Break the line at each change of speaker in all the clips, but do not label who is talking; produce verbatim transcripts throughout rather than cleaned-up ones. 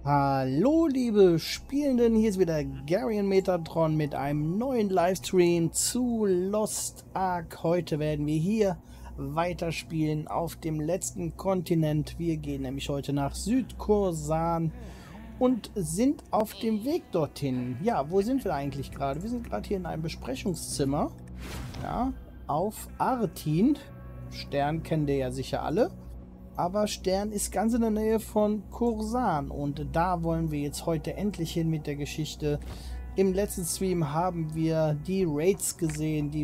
Hallo liebe Spielenden, hier ist wieder Garion Metatron mit einem neuen Livestream zu Lost Ark. Heute werden wir hier weiterspielen auf dem letzten Kontinent. Wir gehen nämlich heute nach Südkorsan und sind auf dem Weg dorthin. Ja, wo sind wir eigentlich gerade? Wir sind gerade hier in einem Besprechungszimmer, ja, auf Arthin. Stern kennt ihr ja sicher alle. Aber Stern ist ganz in der Nähe von Korsan und da wollen wir jetzt heute endlich hin mit der Geschichte. Im letzten Stream haben wir die Raids gesehen, die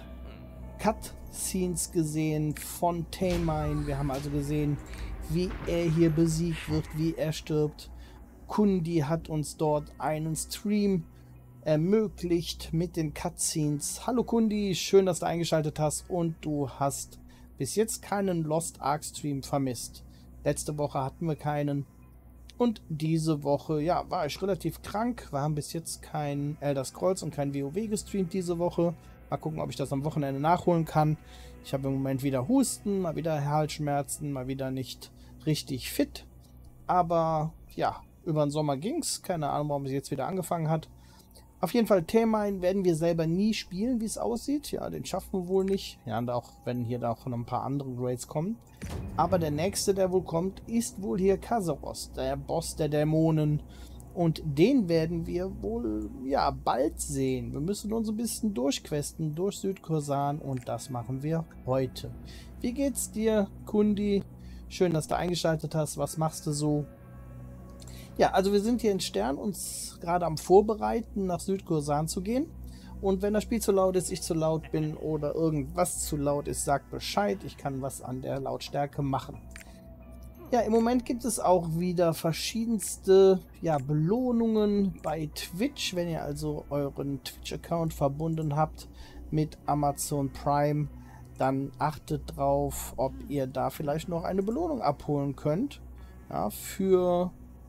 Raid-Cut-Scenes gesehen von Tamine. Wir haben also gesehen, wie er hier besiegt wird, wie er stirbt. Kundi hat uns dort einen Stream ermöglicht mit den Cutscenes. Hallo Kundi, schön, dass du eingeschaltet hast und du hast bis jetzt keinen Lost Ark Stream vermisst. Letzte Woche hatten wir keinen. Und diese Woche, ja, war ich relativ krank. Wir haben bis jetzt kein Elder Scrolls und kein WoW gestreamt diese Woche. Mal gucken, ob ich das am Wochenende nachholen kann. Ich habe im Moment wieder Husten, mal wieder Halsschmerzen, mal wieder nicht richtig fit. Aber ja, über den Sommer ging's. Keine Ahnung, warum es jetzt wieder angefangen hat. Auf jeden Fall, Tamine werden wir selber nie spielen, wie es aussieht. Ja, den schaffen wir wohl nicht. Ja, und auch wenn hier noch ein paar andere Raids kommen. Aber der nächste, der wohl kommt, ist wohl hier Kazaros, der Boss der Dämonen. Und den werden wir wohl, ja, bald sehen. Wir müssen uns ein bisschen durchquesten durch Südkorsan und das machen wir heute. Wie geht's dir, Kundi? Schön, dass du eingeschaltet hast. Was machst du so? Ja, also wir sind hier in Stern uns gerade am Vorbereiten, nach Südkorsan zu gehen. Und wenn das Spiel zu laut ist, ich zu laut bin oder irgendwas zu laut ist, sagt Bescheid. Ich kann was an der Lautstärke machen. Ja, im Moment gibt es auch wieder verschiedenste ja, Belohnungen bei Twitch. Wenn ihr also euren Twitch-Account verbunden habt mit Amazon Prime, dann achtet drauf, ob ihr da vielleicht noch eine Belohnung abholen könnt. Ja, für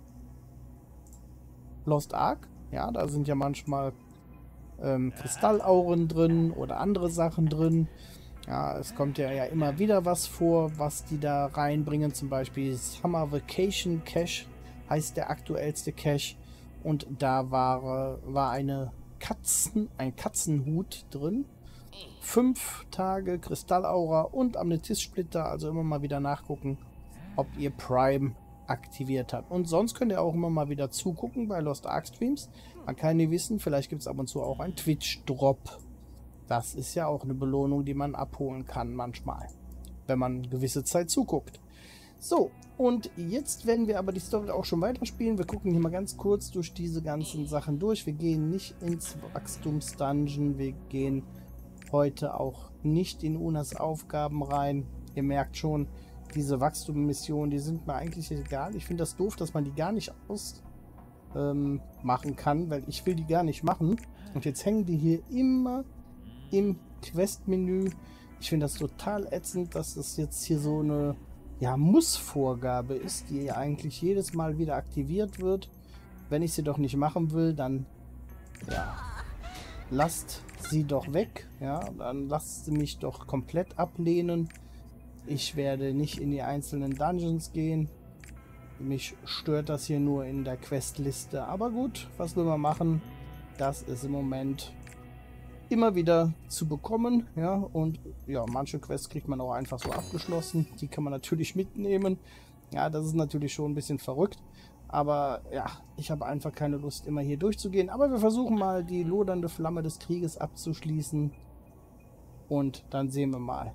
Lost Ark, ja, da sind ja manchmal ähm, Kristallauren drin oder andere Sachen drin. Ja, es kommt ja, ja immer wieder was vor, was die da reinbringen. Zum Beispiel Summer Vacation Cache heißt der aktuellste Cache. Und da war, war eine Katzen, ein Katzenhut drin. Fünf Tage Kristallaura und Amethystsplitter. Also immer mal wieder nachgucken, ob ihr Prime aktiviert hat. Und sonst könnt ihr auch immer mal wieder zugucken bei Lost Ark Streams. Man kann nie wissen, vielleicht gibt es ab und zu auch einen Twitch-Drop. Das ist ja auch eine Belohnung, die man abholen kann manchmal, wenn man eine gewisse Zeit zuguckt. So, und jetzt werden wir aber die Story auch schon weiterspielen. Wir gucken hier mal ganz kurz durch diese ganzen Sachen durch. Wir gehen nicht ins Wachstumsdungeon. Wir gehen heute auch nicht in Unas Aufgaben rein. Ihr merkt schon, diese Wachstummissionen, die sind mir eigentlich egal. Ich finde das doof, dass man die gar nicht aus ähm, machen kann, weil ich will die gar nicht machen. Und jetzt hängen die hier immer im Quest-Menü. Ich finde das total ätzend, dass das jetzt hier so eine ja, Muss-Vorgabe ist, die eigentlich jedes Mal wieder aktiviert wird. Wenn ich sie doch nicht machen will, dann ja, lasst sie doch weg. Ja, dann lasst sie mich doch komplett ablehnen. Ich werde nicht in die einzelnen Dungeons gehen. Mich stört das hier nur in der Questliste. Aber gut, was will man machen? Das ist im Moment immer wieder zu bekommen. Ja, und ja, manche Quests kriegt man auch einfach so abgeschlossen. Die kann man natürlich mitnehmen. Ja, das ist natürlich schon ein bisschen verrückt. Aber ja, ich habe einfach keine Lust, immer hier durchzugehen. Aber wir versuchen mal, die lodernde Flamme des Krieges abzuschließen. Und dann sehen wir mal.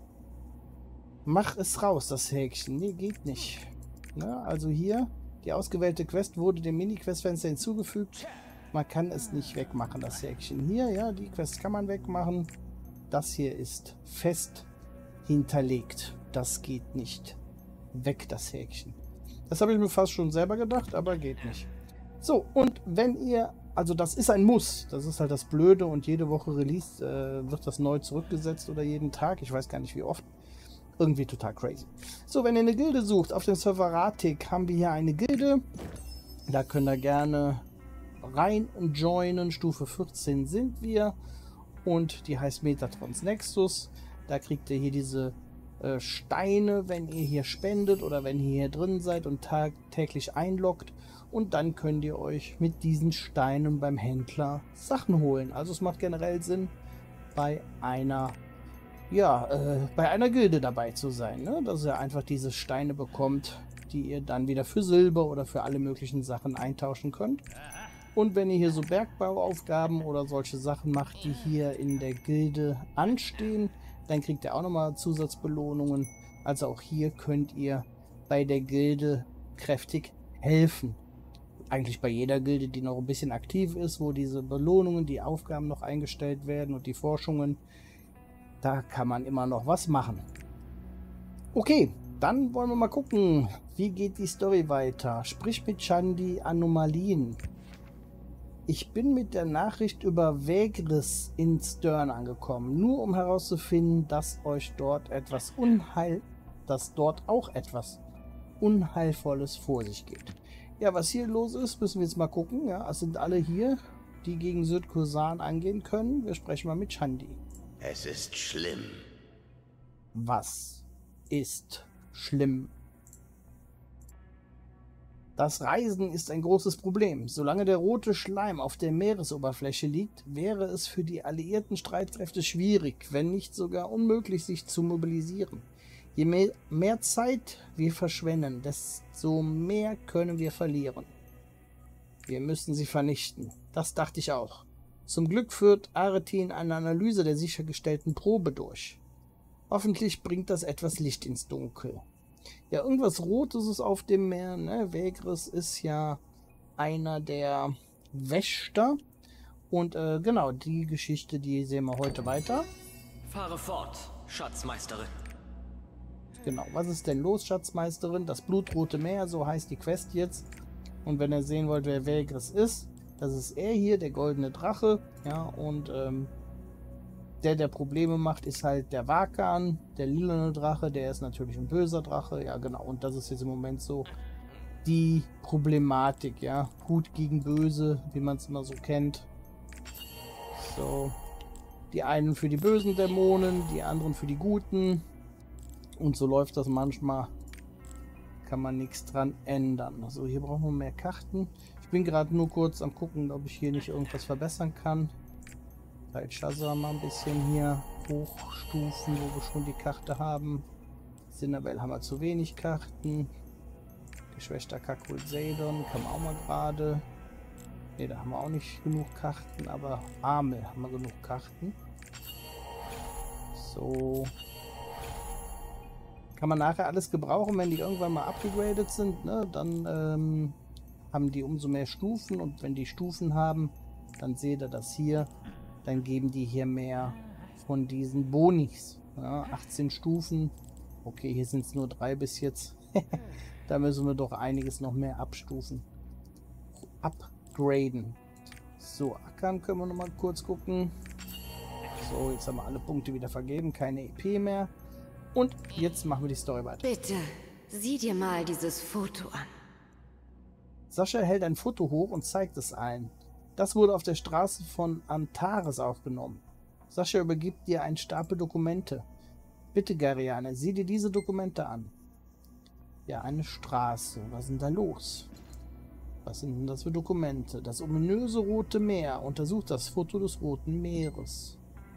Mach es raus, das Häkchen. Nee, geht nicht. Na, also hier, die ausgewählte Quest wurde dem Mini-Quest-Fenster hinzugefügt. Man kann es nicht wegmachen, das Häkchen. Hier, ja, die Quest kann man wegmachen. Das hier ist fest hinterlegt. Das geht nicht. Weg, das Häkchen. Das habe ich mir fast schon selber gedacht, aber geht nicht. So, und wenn ihr, also das ist ein Muss. Das ist halt das Blöde und jede Woche released äh, wird das neu zurückgesetzt oder jeden Tag. Ich weiß gar nicht, wie oft. Irgendwie total crazy. So, wenn ihr eine Gilde sucht, auf dem Server Ratik haben wir hier eine Gilde. Da könnt ihr gerne rein joinen. Stufe vierzehn sind wir. Und die heißt Metatrons Nexus. Da kriegt ihr hier diese äh, Steine, wenn ihr hier spendet oder wenn ihr hier drin seid und tagtäglich einloggt. Und dann könnt ihr euch mit diesen Steinen beim Händler Sachen holen. Also es macht generell Sinn, bei einer, ja, äh, bei einer Gilde dabei zu sein, ne? Dass ihr einfach diese Steine bekommt, die ihr dann wieder für Silber oder für alle möglichen Sachen eintauschen könnt. Und wenn ihr hier so Bergbauaufgaben oder solche Sachen macht, die hier in der Gilde anstehen, dann kriegt ihr auch nochmal Zusatzbelohnungen. Also auch hier könnt ihr bei der Gilde kräftig helfen. Eigentlich bei jeder Gilde, die noch ein bisschen aktiv ist, wo diese Belohnungen, die Aufgaben noch eingestellt werden und die Forschungen, da kann man immer noch was machen. Okay, dann wollen wir mal gucken, wie geht die Story weiter. Sprich mit Chandi Anomalien. Ich bin mit der Nachricht über Vegris in Stern angekommen, nur um herauszufinden, dass euch dort etwas Unheil, dass dort auch etwas Unheilvolles vor sich geht. Ja, was hier los ist, müssen wir jetzt mal gucken. Ja, es sind alle hier, die gegen Syed-Kosan angehen können. Wir sprechen mal mit Chandi.
Es ist schlimm.
Was ist schlimm? Das Reisen ist ein großes Problem. Solange der rote Schleim auf der Meeresoberfläche liegt, wäre es für die alliierten Streitkräfte schwierig, wenn nicht sogar unmöglich, sich zu mobilisieren. Je mehr, mehr Zeit wir verschwenden, desto mehr können wir verlieren. Wir müssen sie vernichten. Das dachte ich auch. Zum Glück führt Aretin eine Analyse der sichergestellten Probe durch. Hoffentlich bringt das etwas Licht ins Dunkel. Ja, irgendwas Rotes ist auf dem Meer, ne? Vegris ist ja einer der Wächter. Und äh, genau, die Geschichte, die sehen wir heute weiter.
Fahre fort, Schatzmeisterin.
Genau, was ist denn los, Schatzmeisterin? Das blutrote Meer, so heißt die Quest jetzt. Und wenn ihr sehen wollt, wer Vegris ist, das ist er hier, der goldene Drache. Ja, und ähm, der, der Probleme macht, ist halt der Wakan, der lilane Drache. Der ist natürlich ein böser Drache. Ja, genau. Und das ist jetzt im Moment so die Problematik, ja. Gut gegen böse, wie man es immer so kennt. So. Die einen für die bösen Dämonen, die anderen für die guten. Und so läuft das manchmal. Kann man nichts dran ändern. Also hier brauchen wir mehr Karten. Ich bin gerade nur kurz am gucken, ob ich hier nicht irgendwas verbessern kann. Bei Shazza mal ein bisschen hier hochstufen, wo wir schon die Karte haben. Sinabel haben wir zu wenig Karten. Geschwächter Kakul Seidon kann man auch mal gerade. Ne, da haben wir auch nicht genug Karten, aber Amel haben wir genug Karten. So. Kann man nachher alles gebrauchen, wenn die irgendwann mal abgegradet sind, ne? Dann ähm, haben die umso mehr Stufen und wenn die Stufen haben, dann seht ihr das hier, dann geben die hier mehr von diesen Bonis. Ja, achtzehn Stufen. Okay, hier sind es nur drei bis jetzt. Da müssen wir doch einiges noch mehr abstufen. Upgraden. So, Ackern können wir noch mal kurz gucken. So, jetzt haben wir alle Punkte wieder vergeben, keine E P mehr. Und jetzt machen wir die Story weiter.
Bitte, sieh dir mal dieses Foto an.
Sascha hält ein Foto hoch und zeigt es allen. Das wurde auf der Straße von Antares aufgenommen. Sascha übergibt dir einen Stapel Dokumente. Bitte, Gariane, sieh dir diese Dokumente an. Ja, eine Straße. Was ist denn da los? Was sind denn das für Dokumente? Das ominöse Rote Meer. Untersucht das Foto des Roten Meeres.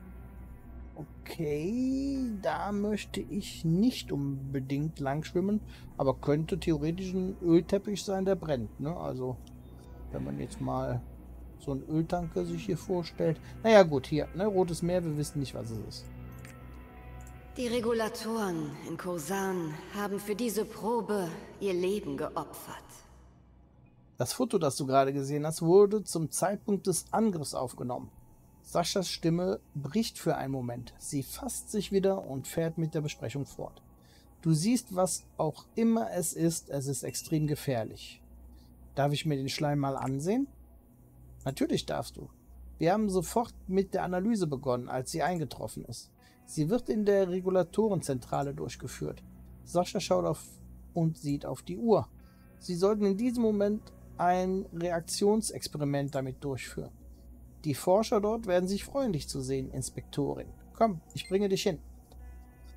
Okay, da möchte ich nicht unbedingt lang schwimmen, aber könnte theoretisch ein Ölteppich sein, der brennt, ne? Also, wenn man jetzt mal so einen Öltanker sich hier vorstellt. Naja gut, hier, ne? Rotes Meer, wir wissen nicht, was es ist.
Die Regulatoren in Kosan haben für diese Probe ihr Leben geopfert.
Das Foto, das du gerade gesehen hast, wurde zum Zeitpunkt des Angriffs aufgenommen. Saschas Stimme bricht für einen Moment. Sie fasst sich wieder und fährt mit der Besprechung fort. Du siehst, was auch immer es ist, es ist extrem gefährlich. Darf ich mir den Schleim mal ansehen? Natürlich darfst du. Wir haben sofort mit der Analyse begonnen, als sie eingetroffen ist. Sie wird in der Regulatorenzentrale durchgeführt. Sascha schaut auf und sieht auf die Uhr. Sie sollten in diesem Moment ein Reaktionsexperiment damit durchführen. Die Forscher dort werden sich freuen, dich zu sehen, Inspektorin. Komm, ich bringe dich hin.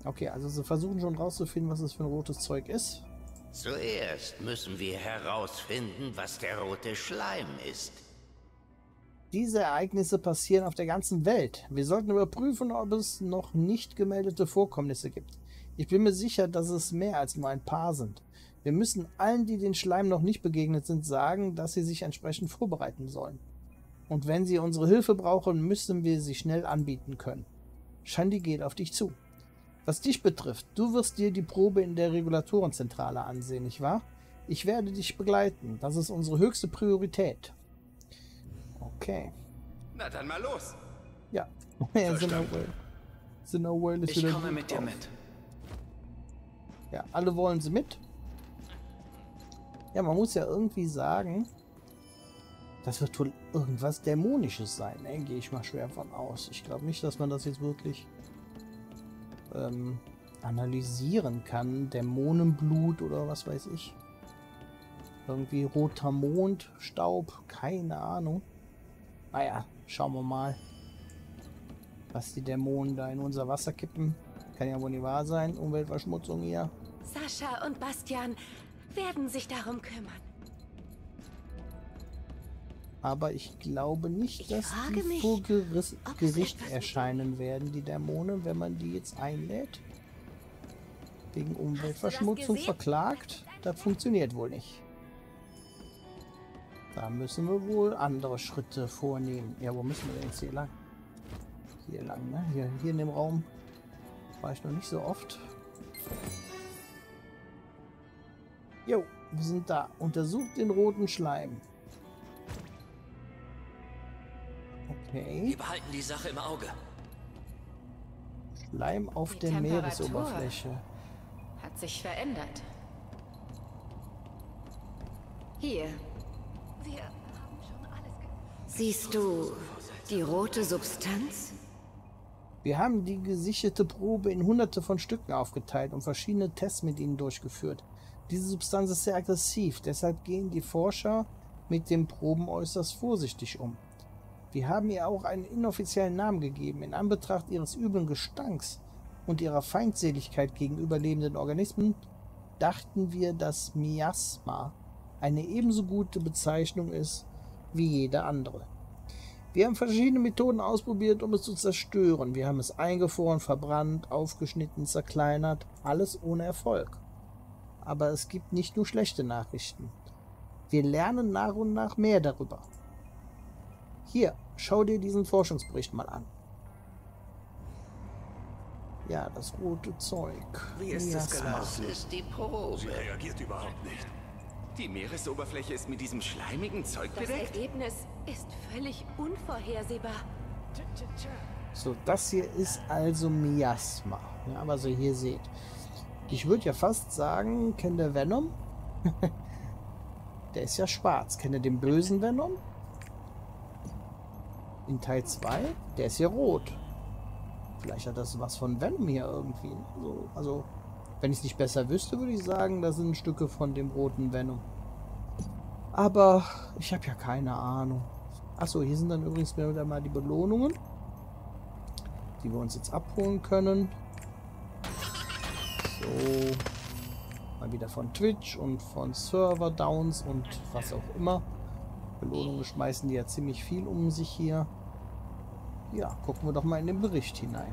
Okay, also sie versuchen schon rauszufinden, was es für ein rotes Zeug ist.
Zuerst müssen wir herausfinden, was der rote Schleim ist.
Diese Ereignisse passieren auf der ganzen Welt. Wir sollten überprüfen, ob es noch nicht gemeldete Vorkommnisse gibt. Ich bin mir sicher, dass es mehr als nur ein paar sind. Wir müssen allen, die den Schleim noch nicht begegnet sind, sagen, dass sie sich entsprechend vorbereiten sollen. Und wenn sie unsere Hilfe brauchen, müssen wir sie schnell anbieten können. Shandy geht auf dich zu. Was dich betrifft, du wirst dir die Probe in der Regulatorenzentrale ansehen, nicht wahr? Ich werde dich begleiten. Das ist unsere höchste Priorität. Okay.
Na dann mal los.
Ja. Sinoway. Sinoway ist
Ich
wieder
komme
gut
mit dir
drauf.
mit.
Ja, alle wollen sie mit. Ja, man muss ja irgendwie sagen, das wird wohl irgendwas Dämonisches sein, ne? Gehe ich mal schwer von aus. Ich glaube nicht, dass man das jetzt wirklich ähm, analysieren kann. Dämonenblut oder was weiß ich. Irgendwie roter Mond, Staub, keine Ahnung. Naja, schauen wir mal, was die Dämonen da in unser Wasser kippen. Kann ja wohl nicht wahr sein. Umweltverschmutzung hier.
Sascha und Bastian werden sich darum kümmern.
Aber ich glaube nicht,
Ich
dass
frage
die
mich,
vor Geriss
ob es
Gericht
etwas
erscheinen werden, die Dämonen, wenn man die jetzt einlädt. Wegen Umweltverschmutzung
gesehen?
verklagt. Das funktioniert wohl nicht. Da müssen wir wohl andere Schritte vornehmen. Ja, wo müssen wir denn jetzt hier lang? Hier lang, ne? Hier, hier in dem Raum war ich noch nicht so oft. Jo, wir sind da. Untersucht den roten Schleim. Okay.
Wir behalten die Sache im Auge.
Schleim auf
Die
der
Temperatur.
Meeresoberfläche.
Hat sich verändert.
Hier,
Wir haben schon alles ge
siehst du die rote Substanz?
Wir haben die gesicherte Probe in hunderte von Stücken aufgeteilt und verschiedene Tests mit ihnen durchgeführt. Diese Substanz ist sehr aggressiv, deshalb gehen die Forscher mit den Proben äußerst vorsichtig um. Wir haben ihr auch einen inoffiziellen Namen gegeben. In Anbetracht ihres üblen Gestanks und ihrer Feindseligkeit gegenüber lebenden Organismen dachten wir, dass Miasma eine ebenso gute Bezeichnung ist wie jede andere. Wir haben verschiedene Methoden ausprobiert, um es zu zerstören. Wir haben es eingefroren, verbrannt, aufgeschnitten, zerkleinert, alles ohne Erfolg. Aber es gibt nicht nur schlechte Nachrichten. Wir lernen nach und nach mehr darüber. Hier, schau dir diesen Forschungsbericht mal an. Ja, das rote Zeug.
Wie ist es
Miasma.
gelaufen?
Das ist die Probe.
Sie reagiert überhaupt nicht. Die Meeresoberfläche ist mit diesem schleimigen Zeug
Das
bedeckt?
Ergebnis ist völlig unvorhersehbar.
So, das hier ist also Miasma. Ja, was ihr hier seht. Ich würde ja fast sagen, kennt ihr Venom? Der ist ja schwarz. Kennt ihr den bösen Venom? In Teil zwei? Der ist hier rot. Vielleicht hat das was von Venom hier irgendwie. So, also, wenn ich es nicht besser wüsste, würde ich sagen, das sind Stücke von dem roten Venom. Aber ich habe ja keine Ahnung. Achso, hier sind dann übrigens wieder mal die Belohnungen, die wir uns jetzt abholen können. So. Mal wieder von Twitch und von Server-Downs und was auch immer. Belohnungen schmeißen die ja ziemlich viel um sich hier. Ja, gucken wir doch mal in den Bericht hinein.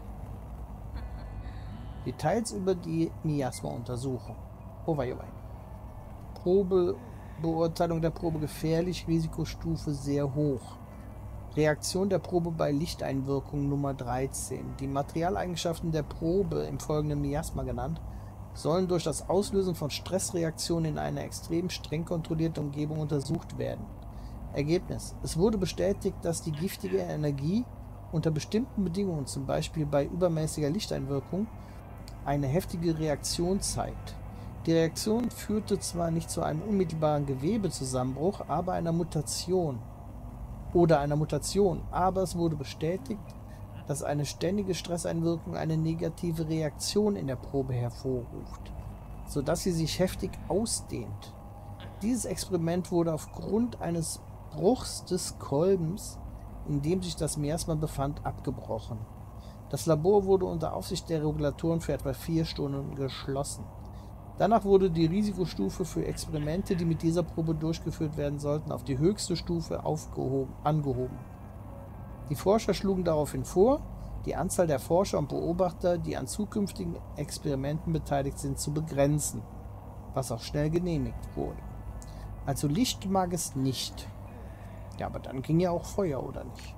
Details über die Miasma-Untersuchung. Oh wei, oh wei. Probe, Beurteilung der Probe gefährlich, Risikostufe sehr hoch. Reaktion der Probe bei Lichteinwirkung Nummer dreizehn. Die Materialeigenschaften der Probe, im folgenden Miasma genannt, sollen durch das Auslösen von Stressreaktionen in einer extrem streng kontrollierten Umgebung untersucht werden. Ergebnis: Es wurde bestätigt, dass die giftige Energie unter bestimmten Bedingungen, zum Beispiel bei übermäßiger Lichteinwirkung, eine heftige Reaktion zeigt. Die Reaktion führte zwar nicht zu einem unmittelbaren Gewebezusammenbruch, aber einer Mutation oder einer Mutation, aber es wurde bestätigt, dass eine ständige Stresseinwirkung eine negative Reaktion in der Probe hervorruft, sodass sie sich heftig ausdehnt. Dieses Experiment wurde aufgrund eines Bruchs des Kolbens, in dem sich das Miasma befand, abgebrochen. Das Labor wurde unter Aufsicht der Regulatoren für etwa vier Stunden geschlossen. Danach wurde die Risikostufe für Experimente, die mit dieser Probe durchgeführt werden sollten, auf die höchste Stufe aufgehoben, angehoben. Die Forscher schlugen daraufhin vor, die Anzahl der Forscher und Beobachter, die an zukünftigen Experimenten beteiligt sind, zu begrenzen, was auch schnell genehmigt wurde. Also Licht mag es nicht. Ja, aber dann ging ja auch Feuer, oder nicht?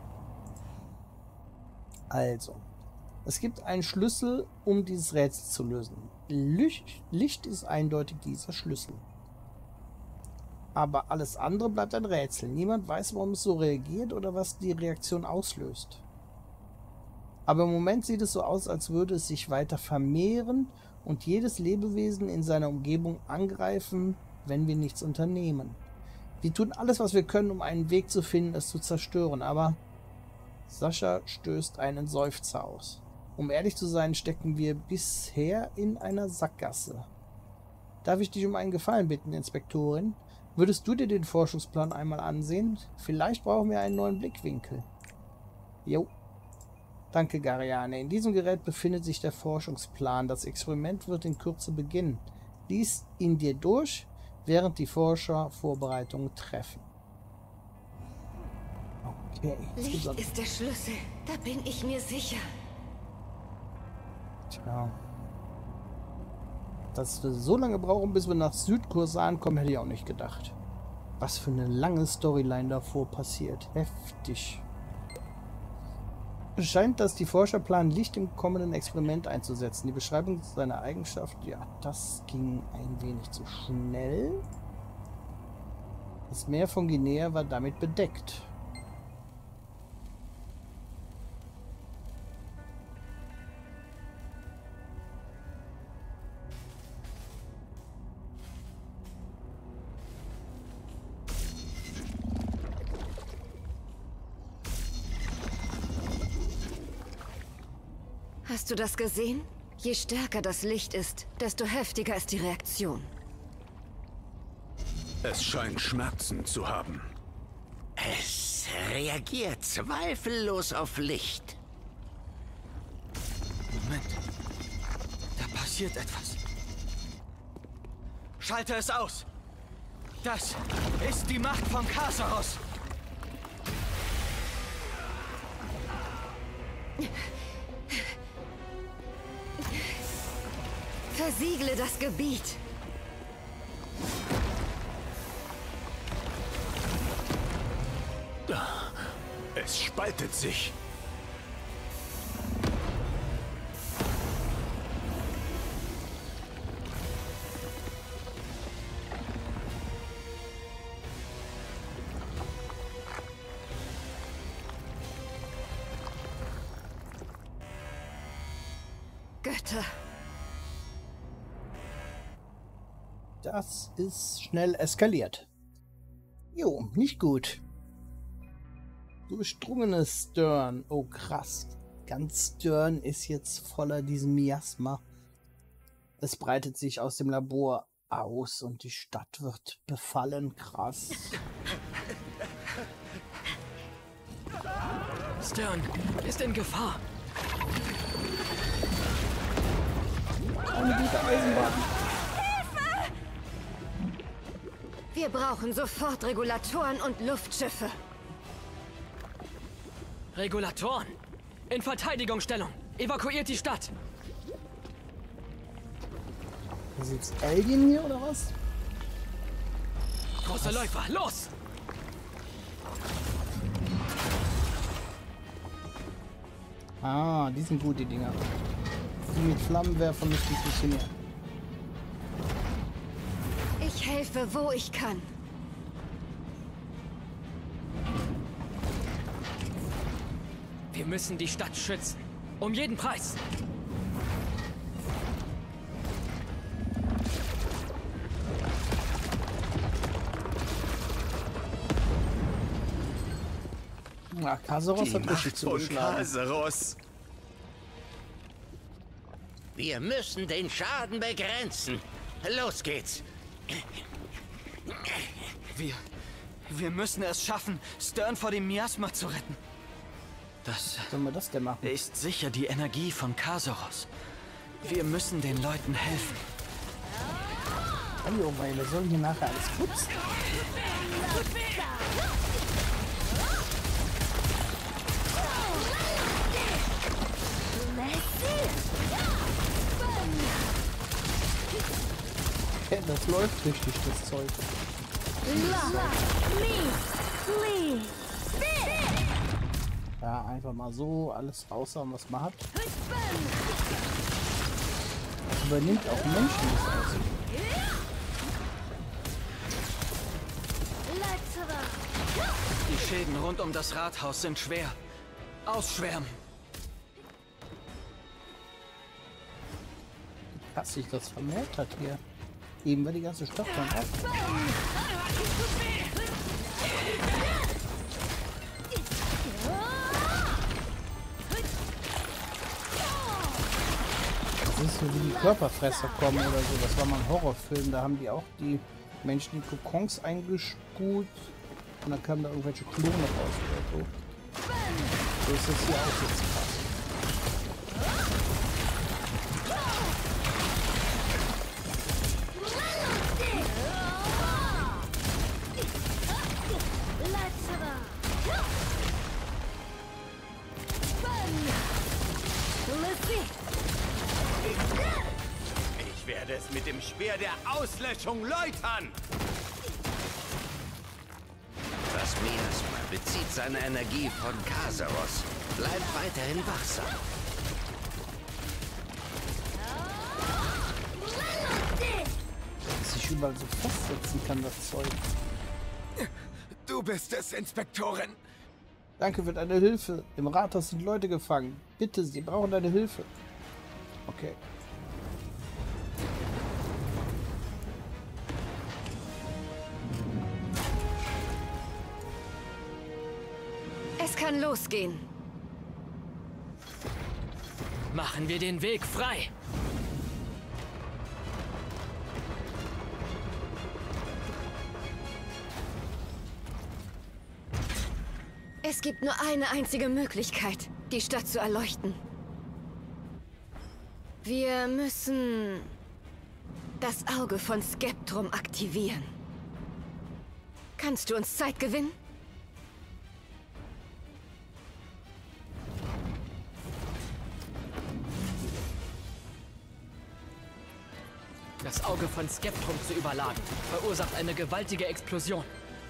Also, es gibt einen Schlüssel, um dieses Rätsel zu lösen. Licht, Licht ist eindeutig dieser Schlüssel. Aber alles andere bleibt ein Rätsel. Niemand weiß, warum es so reagiert oder was die Reaktion auslöst. Aber im Moment sieht es so aus, als würde es sich weiter vermehren und jedes Lebewesen in seiner Umgebung angreifen, wenn wir nichts unternehmen. Wir tun alles, was wir können, um einen Weg zu finden, es zu zerstören, aber Sascha stößt einen Seufzer aus. Um ehrlich zu sein, stecken wir bisher in einer Sackgasse. Darf ich dich um einen Gefallen bitten, Inspektorin? Würdest du dir den Forschungsplan einmal ansehen? Vielleicht brauchen wir einen neuen Blickwinkel. Jo. Danke, Gariane. In diesem Gerät befindet sich der Forschungsplan. Das Experiment wird in Kürze beginnen. Lies ihn dir durch, während die Forscher Vorbereitungen treffen. Okay.
Licht ist der Schlüssel. Da bin ich mir sicher.
Tja. Dass wir so lange brauchen, bis wir nach Südkursan kommen, hätte ich auch nicht gedacht. Was für eine lange Storyline davor passiert. Heftig. Es scheint, dass die Forscher planen, Licht im kommenden Experiment einzusetzen. Die Beschreibung seiner Eigenschaft, ja, das ging ein wenig zu schnell. Das Meer von Guinea war damit bedeckt.
Hast du das gesehen? Je stärker das Licht ist, desto heftiger ist die Reaktion.
Es scheint Schmerzen zu haben.
Es reagiert zweifellos auf Licht.
Moment. Da passiert etwas. Schalte es aus. Das ist die Macht von Kasaros.
Versiegle das Gebiet.
Es spaltet sich.
Götter.
Das ist schnell eskaliert. Jo, nicht gut. Durchdrungenes Stern. Oh, krass. Ganz Stern ist jetzt voller diesem Miasma. Es breitet sich aus dem Labor aus und die Stadt wird befallen. Krass.
Stern ist in Gefahr.
Eine gute Eisenbahn.
Wir brauchen sofort Regulatoren und Luftschiffe.
Regulatoren. In Verteidigungsstellung. Evakuiert die Stadt.
Ist jetzt Alien hier oder was?
Große Läufer, los!
Ah, die sind gut, die Dinger. Die mit Flammenwerfern müssen funktionieren.
Ich helfe, wo ich kann.
Wir müssen die Stadt schützen. Um jeden Preis.
Ja, Kasaros hat richtig zugeschlagen.
Kasaros.
Wir müssen den Schaden begrenzen. Los geht's.
Wir... Wir müssen es schaffen, Stern vor dem Miasma zu retten. Das
Sollen wir das denn machen?
ist sicher die Energie von Kasaros. Wir müssen den Leuten helfen.
Hallo, weil wir sollen hier nachher alles putzen. Ja, das läuft richtig, das Zeug. Ja, einfach mal so alles raushauen, was man hat. Das übernimmt auch Menschen das aussieht.
Die Schäden rund um das Rathaus sind schwer. Ausschwärmen.
Dass sich das vermehrt hat hier. Eben war die ganze Stadt dann ab. Das ist so wie die Körperfresser kommen oder so. Das war mal ein Horrorfilm. Da haben die auch die Menschen in Kokons eingespult und dann kamen da irgendwelche Klone raus oder so. So ist das hier auch jetzt fast.
Ich werde es mit dem Speer der Auslöschung läutern!
Das Miasma bezieht seine Energie von Kasaros. Bleib weiterhin wachsam.
Dass sich überall so festsetzen kann, das Zeug.
Du bist es, Inspektorin!
Danke für deine Hilfe. Im Rathaus sind Leute gefangen. Bitte, sie brauchen deine Hilfe. Okay.
Es kann losgehen.
Machen wir den Weg frei.
Es gibt nur eine einzige Möglichkeit, die Stadt zu erleuchten. Wir müssen das Auge von Skeptrum aktivieren. Kannst du uns Zeit gewinnen?
Das Auge von Skeptrum zu überladen, verursacht eine gewaltige Explosion.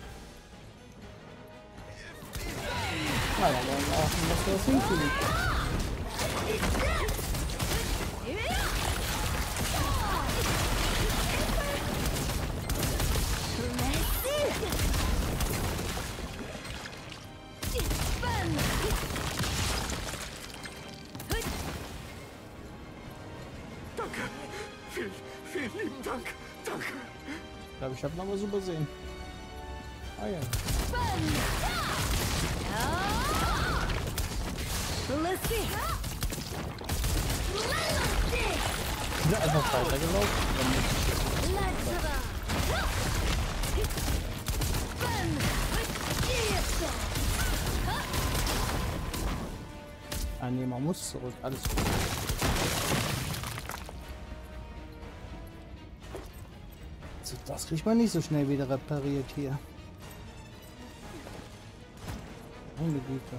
Na, dann wollen wir auch, dass wir das hinkriegen.
Danke! Vielen, vielen lieben Dank! Danke!
Ich glaube, ich habe noch was übersehen. Ah ja. Ich bin einfach weitergelaufen. Ah ne, man muss zurück. Alles gut. So, das kriegt man nicht so schnell wieder repariert hier. Meine Güte.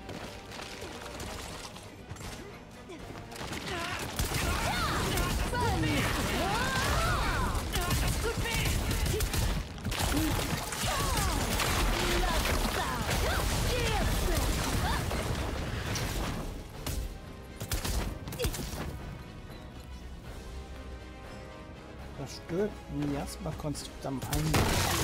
Das stört Miasma-Konstrukt am Eingang.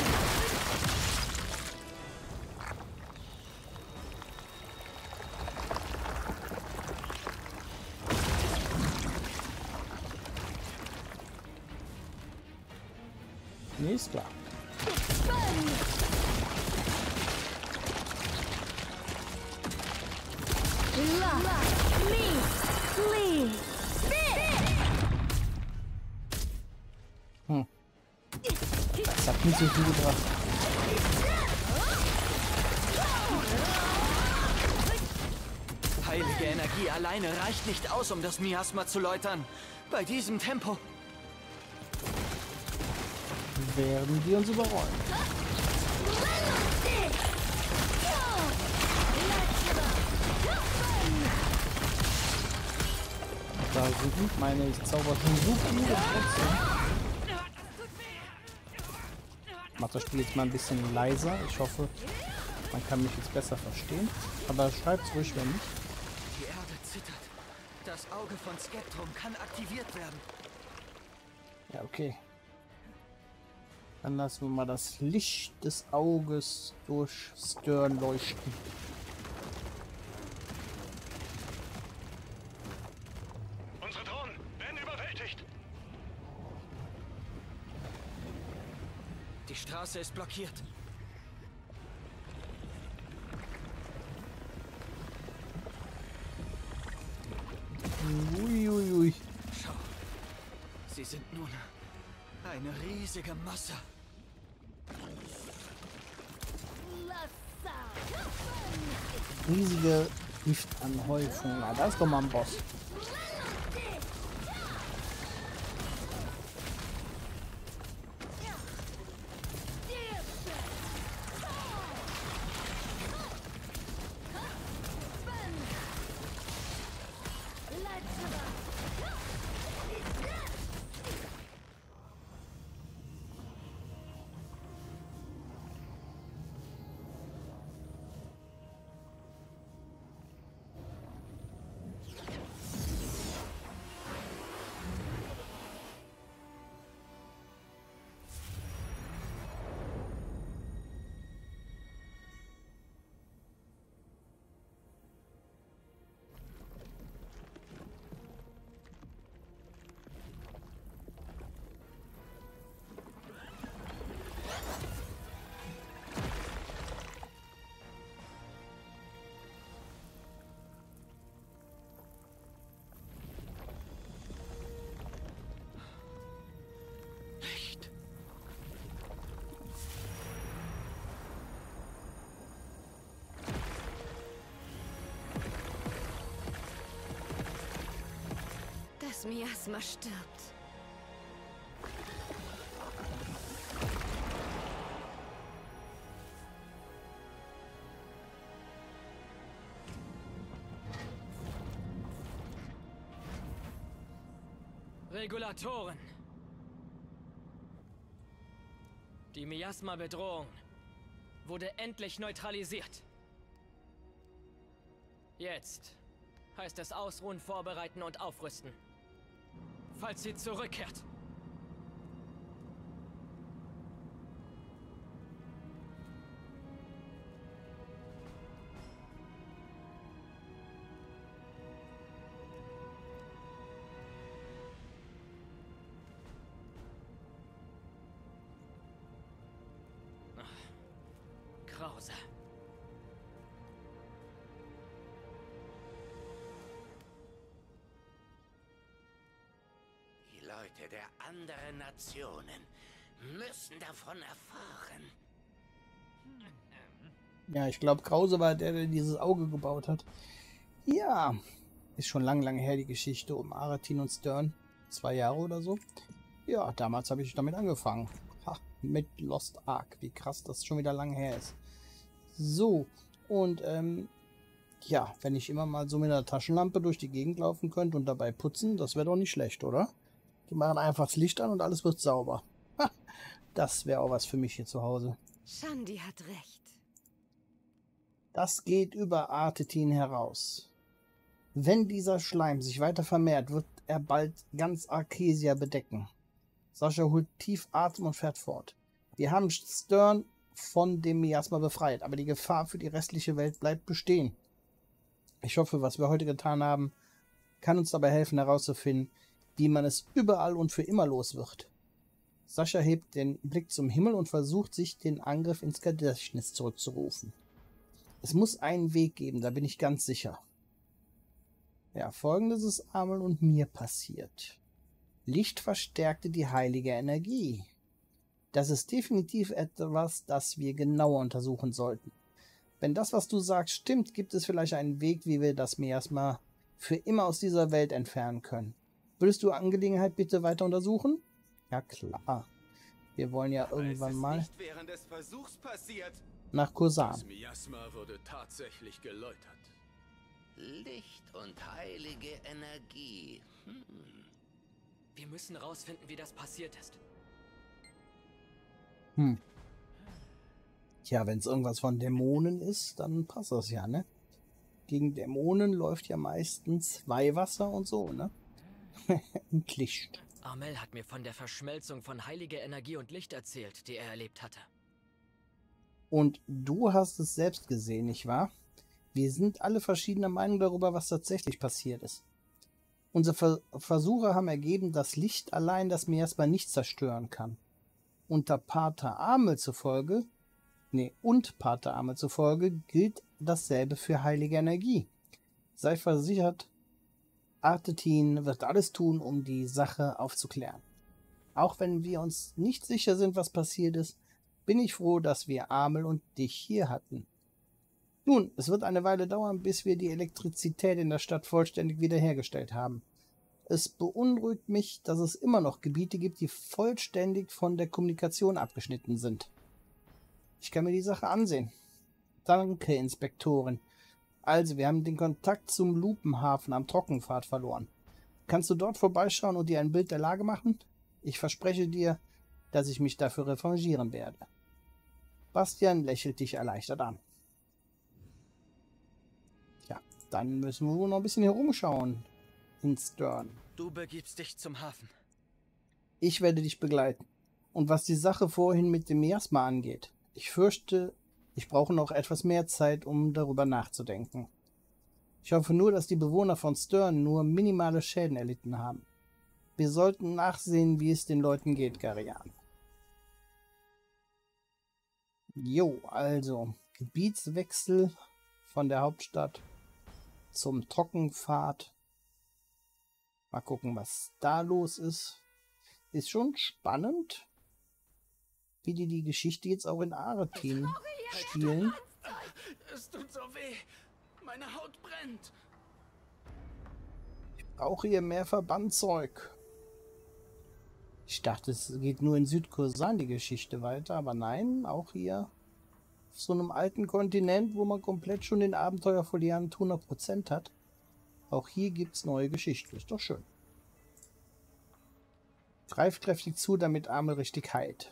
Nee, ist klar. Hm. Das hat nicht so viel gebracht.
heilige Energie alleine reicht nicht aus, um das Miasma zu läutern. Bei diesem Tempo.
Werden die uns überrollen. Da sind meine Zauber schon so gut trotzdem. Ich mach das Spiel jetzt mal ein bisschen leiser. Ich hoffe, man kann mich jetzt besser verstehen. Aber schreibt's ruhig, wenn nicht.
Die Erde zittert. Das Auge von Skeptrum kann aktiviert werden.
Ja, okay. Dann lassen wir mal das Licht des Auges durch Stern leuchten.
Unsere Drohnen werden überwältigt.
Die Straße ist blockiert.
Uiuiui. Ui.
Schau. Sie sind nun eine riesige Masse.
Riesige Giftanhäufung. Na, da ist doch mal ein Boss.
Das Miasma stirbt.
Regulatoren. Die Miasma-Bedrohung wurde endlich neutralisiert. Jetzt heißt es ausruhen, vorbereiten und aufrüsten. Falls sie zurückkehrt. Krause.
Die Leute der anderen Nationen müssen davon erfahren.
Ja, ich glaube, Krause war der, der dieses Auge gebaut hat. Ja, ist schon lang, lang her die Geschichte um Arathin und Stern. Zwei Jahre oder so. Ja, damals habe ich damit angefangen. Ha, mit Lost Ark. Wie krass das schon wieder lang her ist. So, und ähm, ja, wenn ich immer mal so mit einer Taschenlampe durch die Gegend laufen könnte und dabei putzen, das wäre doch nicht schlecht, oder? Die machen einfach das Licht an und alles wird sauber. Ha, das wäre auch was für mich hier zu Hause.
Shandi hat recht.
Das geht über Arathin heraus. Wenn dieser Schleim sich weiter vermehrt, wird er bald ganz Arkesia bedecken. Sascha holt tief Atem und fährt fort. Wir haben Stern von dem Miasma befreit, aber die Gefahr für die restliche Welt bleibt bestehen. Ich hoffe, was wir heute getan haben, kann uns dabei helfen herauszufinden, wie man es überall und für immer los wird. Sascha hebt den Blick zum Himmel und versucht, sich den Angriff ins Gedächtnis zurückzurufen. Es muss einen Weg geben, da bin ich ganz sicher. Ja, Folgendes ist Amel und mir passiert. Licht verstärkte die heilige Energie. Das ist definitiv etwas, das wir genauer untersuchen sollten. Wenn das, was du sagst, stimmt, gibt es vielleicht einen Weg, wie wir das Miasma für immer aus dieser Welt entfernen können. Würdest du Angelegenheit bitte weiter untersuchen? Ja, klar. Wir wollen ja irgendwann mal
nicht während des Versuchs passiert.
nach Khosan.
Das Miasma wurde tatsächlich geläutert.
Licht und heilige Energie. Hm.
Wir müssen rausfinden, wie das passiert ist.
Hm. Tja, wenn es irgendwas von Dämonen ist, dann passt das ja, ne? Gegen Dämonen läuft ja meistens Weihwasser und so, ne? Und Licht.
Amel hat mir von der Verschmelzung von heiliger Energie und Licht erzählt, die er erlebt hatte.
Und du hast es selbst gesehen, nicht wahr? Wir sind alle verschiedener Meinung darüber, was tatsächlich passiert ist. Unsere Ver Versuche haben ergeben, dass Licht allein das Miasma nicht zerstören kann. Unter Pater Amel zufolge, nee, und Pater Amel zufolge gilt dasselbe für heilige Energie. Sei versichert, Artetin wird alles tun, um die Sache aufzuklären. Auch wenn wir uns nicht sicher sind, was passiert ist, bin ich froh, dass wir Amel und dich hier hatten. Nun, es wird eine Weile dauern, bis wir die Elektrizität in der Stadt vollständig wiederhergestellt haben. Es beunruhigt mich, dass es immer noch Gebiete gibt, die vollständig von der Kommunikation abgeschnitten sind. Ich kann mir die Sache ansehen. Danke, Inspektorin. Also, wir haben den Kontakt zum Lupenhafen am Trockenpfad verloren. Kannst du dort vorbeischauen und dir ein Bild der Lage machen? Ich verspreche dir, dass ich mich dafür revanchieren werde. Bastian lächelt dich erleichtert an. Ja, dann müssen wir wohl noch ein bisschen herumschauen in Stern.
Du begibst dich zum Hafen.
Ich werde dich begleiten. Und was die Sache vorhin mit dem Miasma angeht, ich fürchte, ich brauche noch etwas mehr Zeit, um darüber nachzudenken. Ich hoffe nur, dass die Bewohner von Stern nur minimale Schäden erlitten haben. Wir sollten nachsehen, wie es den Leuten geht, Garian. Jo, also, Gebietswechsel von der Hauptstadt zum Trockenpfad. Mal gucken, was da los ist. Ist schon spannend, wie die die Geschichte jetzt auch in Aretin spielen.
Es tut so weh. Meine Haut brennt.
Ich brauche hier mehr Verbandzeug. Ich dachte, es geht nur in Südkosan die Geschichte weiter, aber nein, auch hier auf so einem alten Kontinent, wo man komplett schon den Abenteuerfoliant hundert Prozent hat. Auch hier gibt es neue Geschichten. Ist doch schön. Greif kräftig zu, damit Amel richtig heilt.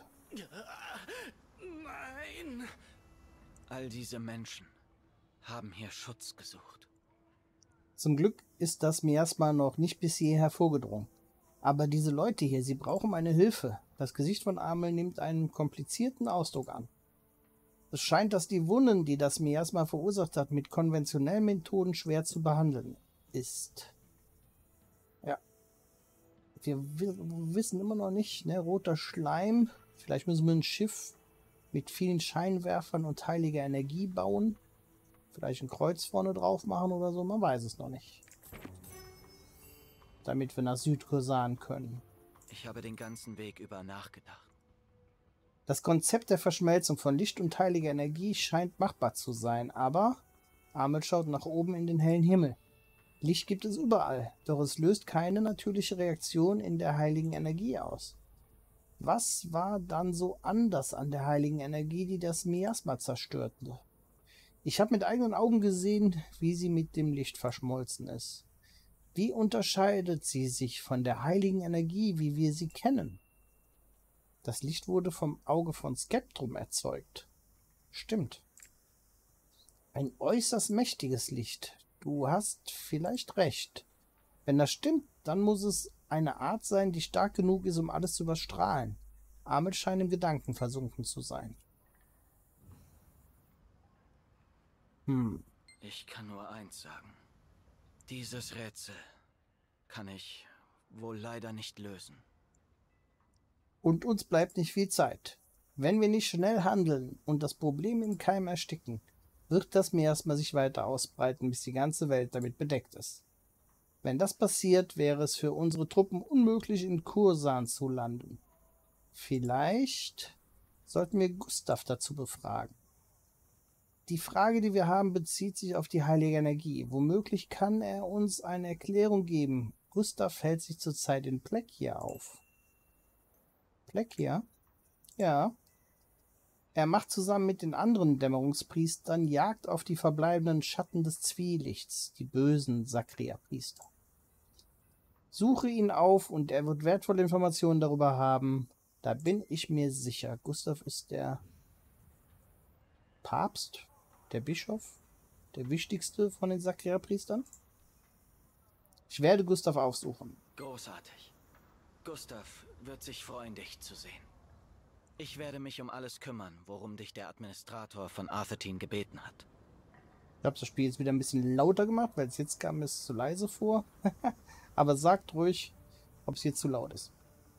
Nein.
All diese Menschen haben hier Schutz gesucht.
Zum Glück ist das Miasma noch nicht bis hierher vorgedrungen. Aber diese Leute hier, sie brauchen meine Hilfe. Das Gesicht von Amel nimmt einen komplizierten Ausdruck an. Es scheint, dass die Wunden, die das Miasma verursacht hat, mit konventionellen Methoden schwer zu behandeln ist. Ja. Wir wissen immer noch nicht, ne, roter Schleim. Vielleicht müssen wir ein Schiff mit vielen Scheinwerfern und heiliger Energie bauen. Vielleicht ein Kreuz vorne drauf machen oder so, man weiß es noch nicht. Damit wir nach Südkosan können.
Ich habe den ganzen Weg über nachgedacht.
Das Konzept der Verschmelzung von Licht und heiliger Energie scheint machbar zu sein, aber Amel schaut nach oben in den hellen Himmel. Licht gibt es überall, doch es löst keine natürliche Reaktion in der heiligen Energie aus. Was war dann so anders an der heiligen Energie, die das Miasma zerstörte? Ich habe mit eigenen Augen gesehen, wie sie mit dem Licht verschmolzen ist. Wie unterscheidet sie sich von der heiligen Energie, wie wir sie kennen? Das Licht wurde vom Auge von Sceptrum erzeugt. Stimmt. Ein äußerst mächtiges Licht. Du hast vielleicht recht. Wenn das stimmt, dann muss es eine Art sein, die stark genug ist, um alles zu überstrahlen. Amel scheint im Gedanken versunken zu sein. Hm.
Ich kann nur eins sagen. Dieses Rätsel kann ich wohl leider nicht lösen.
Und uns bleibt nicht viel Zeit. Wenn wir nicht schnell handeln und das Problem im Keim ersticken, wird das Miasma sich weiter ausbreiten, bis die ganze Welt damit bedeckt ist. Wenn das passiert, wäre es für unsere Truppen unmöglich, in Khosan zu landen. Vielleicht sollten wir Gustav dazu befragen. Die Frage, die wir haben, bezieht sich auf die heilige Energie. Womöglich kann er uns eine Erklärung geben. Gustav hält sich zurzeit in Plekia auf. Plekia? Ja. Er macht zusammen mit den anderen Dämmerungspriestern Jagd auf die verbleibenden Schatten des Zwielichts, die bösen Sakria-Priester. Suche ihn auf und er wird wertvolle Informationen darüber haben. Da bin ich mir sicher. Gustav ist der Papst, der Bischof, der wichtigste von den Sakria-Priestern. Ich werde Gustav aufsuchen.
Großartig. Gustav wird sich freuen, dich zu sehen. Ich werde mich um alles kümmern, worum dich der Administrator von Arthetin gebeten hat.
Ich habe das Spiel jetzt wieder ein bisschen lauter gemacht, weil es jetzt kam es zu leise vor. Aber sagt ruhig, ob es hier zu laut ist.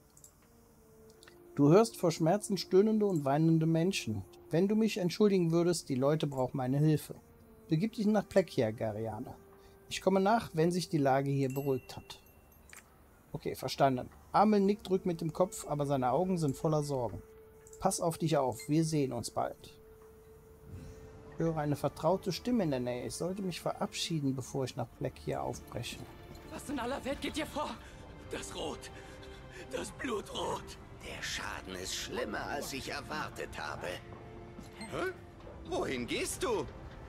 Du hörst vor Schmerzen stöhnende und weinende Menschen. Wenn du mich entschuldigen würdest, die Leute brauchen meine Hilfe. Begib dich nach Plekia, Gariane. Ich komme nach, wenn sich die Lage hier beruhigt hat. Okay, verstanden. Amel nickt, drückt mit dem Kopf, aber seine Augen sind voller Sorgen. Pass auf dich auf, wir sehen uns bald. Ich höre eine vertraute Stimme in der Nähe. Ich sollte mich verabschieden, bevor ich nach Plekia aufbreche.
Was in aller Welt geht dir vor?
Das Rot. Das Blutrot.
Der Schaden ist schlimmer, als ich erwartet habe.
Hä? Wohin gehst du?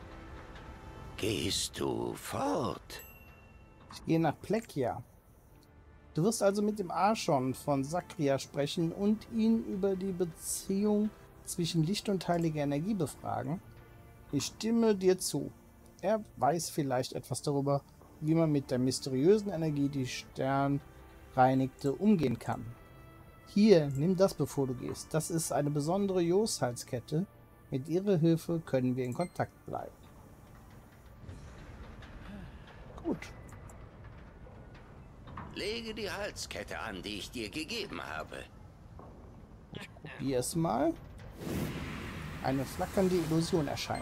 Gehst du fort?
Ich gehe nach Plekia. Du wirst also mit dem Archon von Sakria sprechen und ihn über die Beziehung zwischen Licht und heiliger Energie befragen. Ich stimme dir zu. Er weiß vielleicht etwas darüber, wie man mit der mysteriösen Energie, die Sternreinigte, umgehen kann. Hier, nimm das, bevor du gehst. Das ist eine besondere Jos-Halskette. Mit ihrer Hilfe können wir in Kontakt bleiben. Gut.
Lege die Halskette an, die ich dir gegeben habe.
Probier es mal. Eine flackernde Illusion erscheint.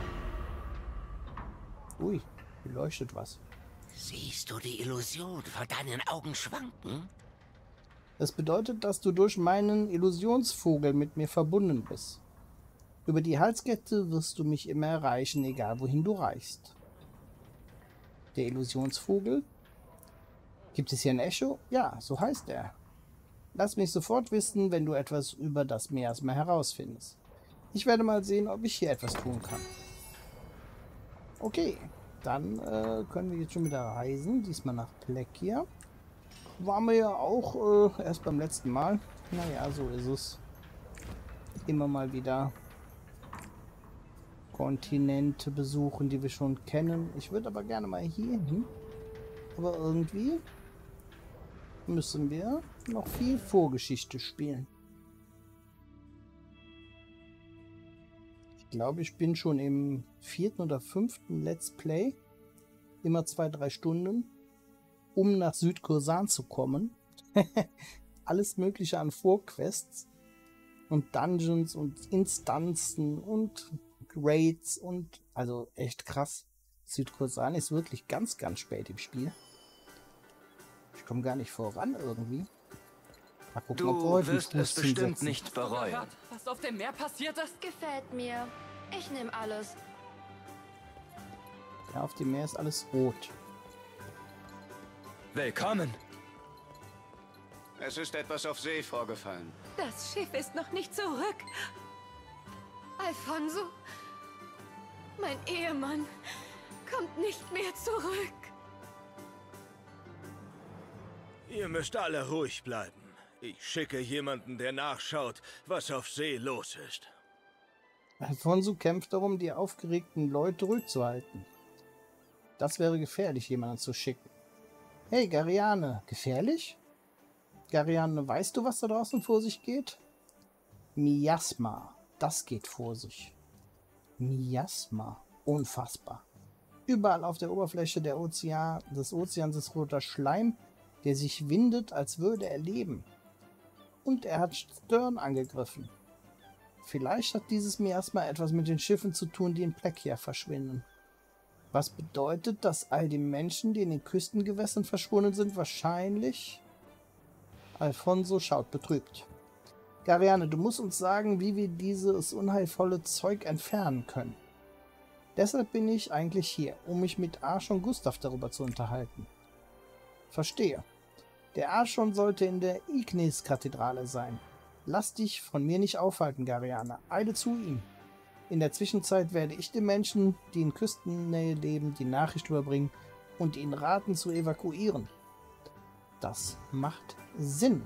Ui, hier leuchtet was.
Siehst du die Illusion vor deinen Augen schwanken?
Das bedeutet, dass du durch meinen Illusionsvogel mit mir verbunden bist. Über die Halskette wirst du mich immer erreichen, egal wohin du reichst. Der Illusionsvogel? Gibt es hier ein Echo? Ja, so heißt er. Lass mich sofort wissen, wenn du etwas über das Miasma herausfindest. Ich werde mal sehen, ob ich hier etwas tun kann. Okay, dann äh, können wir jetzt schon wieder reisen. Diesmal nach Plekia. Waren wir ja auch äh, erst beim letzten Mal. Naja, so ist es. Immer mal wieder Kontinente besuchen, die wir schon kennen. Ich würde aber gerne mal hier hin. Aber irgendwie müssen wir noch viel Vorgeschichte spielen. Ich glaube, ich bin schon im vierten oder fünften Let's Play. Immer zwei, drei Stunden. Um nach Südkursan zu kommen. Alles mögliche an Vorquests und Dungeons und Instanzen und Raids und also echt krass. Südkursan ist wirklich ganz, ganz spät im Spiel. Ich komme gar nicht voran irgendwie. Mal gucken,
du
ob wir heute
wirst es bestimmt
hinsetzen.
nicht bereuen. Was auf dem Meer passiert ist?
Gefällt mir. Ich nehme alles.
Ja, auf dem Meer ist alles rot.
Willkommen.
Es ist etwas auf See vorgefallen.
Das Schiff ist noch nicht zurück.
Alfonso, mein Ehemann, kommt nicht mehr zurück.
Ihr müsst alle ruhig bleiben. Ich schicke jemanden, der nachschaut, was auf See los ist.
Alfonso kämpft darum, die aufgeregten Leute ruhig zu halten. Das wäre gefährlich, jemanden zu schicken. Hey, Gariane, gefährlich? Gariane, weißt du, was da draußen vor sich geht? Miasma, das geht vor sich. Miasma, unfassbar. Überall auf der Oberfläche der Ozean, des Ozeans ist roter Schleim, der sich windet, als würde er leben. Und er hat Stern angegriffen. Vielleicht hat dieses Miasma etwas mit den Schiffen zu tun, die in Plekia verschwinden. Was bedeutet, dass all die Menschen, die in den Küstengewässern verschwunden sind, wahrscheinlich... Alfonso schaut betrübt. Gariane, du musst uns sagen, wie wir dieses unheilvolle Zeug entfernen können. Deshalb bin ich eigentlich hier, um mich mit Archon und Gustav darüber zu unterhalten. Verstehe. Der Archon sollte in der Ignis-Kathedrale sein. Lass dich von mir nicht aufhalten, Gariana. Eile zu ihm. In der Zwischenzeit werde ich den Menschen, die in Küstennähe leben, die Nachricht überbringen und ihnen raten zu evakuieren. Das macht Sinn.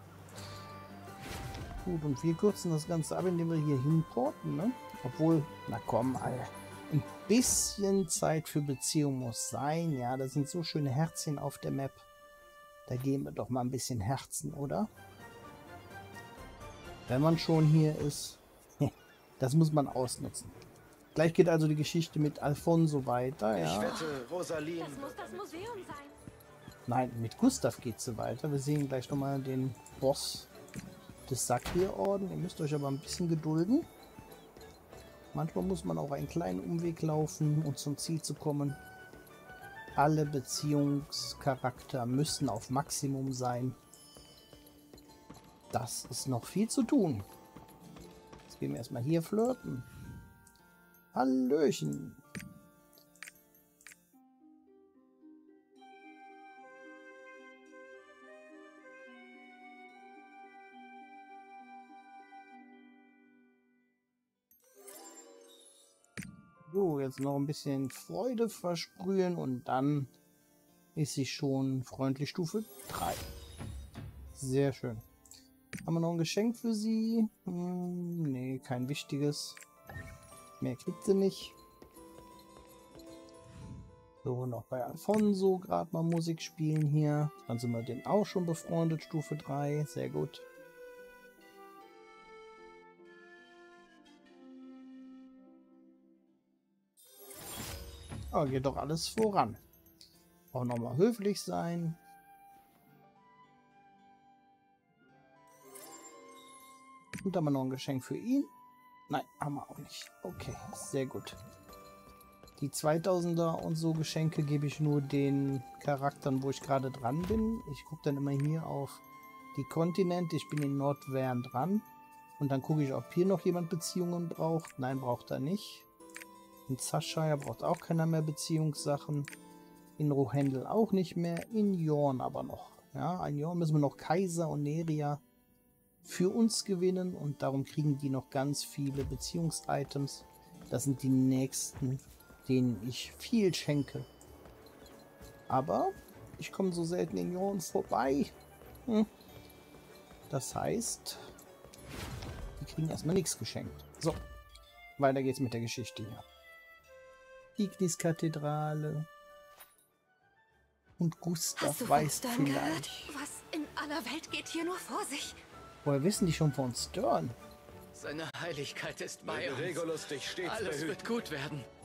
Gut, und wir kürzen das Ganze ab, indem wir hier hinporten, ne? Obwohl, na komm, Alter. Ein bisschen Zeit für Beziehung muss sein. Ja, da sind so schöne Herzchen auf der Map. Da geben wir doch mal ein bisschen Herzen, oder? Wenn man schon hier ist. Das muss man ausnutzen. Gleich geht also die Geschichte mit Alfonso weiter. Ja.
Ich wette, Rosaline...
Das muss das Museum sein.
Nein, mit Gustav geht es weiter. Wir sehen gleich nochmal den Boss des Sakir-Orden. Ihr müsst euch aber ein bisschen gedulden. Manchmal muss man auch einen kleinen Umweg laufen, um zum Ziel zu kommen. Alle Beziehungscharakter müssen auf Maximum sein. Das ist noch viel zu tun. Jetzt gehen wir erstmal hier flirten. Hallöchen. So, jetzt noch ein bisschen Freude versprühen und dann ist sie schon freundlich Stufe drei. Sehr schön. Haben wir noch ein Geschenk für sie? Hm, nee, kein wichtiges. Mehr kriegt sie nicht. So, noch bei Alfonso gerade mal Musik spielen hier. Dann sind wir den auch schon befreundet, Stufe drei. Sehr gut. Aber geht doch alles voran. Auch nochmal höflich sein. Und haben wir noch ein Geschenk für ihn? Nein, haben wir auch nicht. Okay, sehr gut. Die zweitausender und so Geschenke gebe ich nur den Charakteren, wo ich gerade dran bin. Ich gucke dann immer hier auf die Kontinente. Ich bin in Nordvern dran. Und dann gucke ich, ob hier noch jemand Beziehungen braucht. Nein, braucht er nicht. In Zashire braucht auch keiner mehr Beziehungssachen. In Rohendel auch nicht mehr. In Jorn aber noch. Ja, in Jorn müssen wir noch Kaiser und Neria für uns gewinnen. Und darum kriegen die noch ganz viele Beziehungsitems. Das sind die nächsten, denen ich viel schenke. Aber ich komme so selten in Jorn vorbei. Hm. Das heißt, die kriegen erstmal nichts geschenkt. So, weiter geht's mit der Geschichte hier. Ignis-Kathedrale. Und Gustav weiß vielleicht.
Was in aller Welt geht hier nur vor sich?
Woher wissen die schon von Stern?
Seine Heiligkeit ist bei
Möge
uns.
Regulus dich stets
Alles
behüten.
wird gut werden.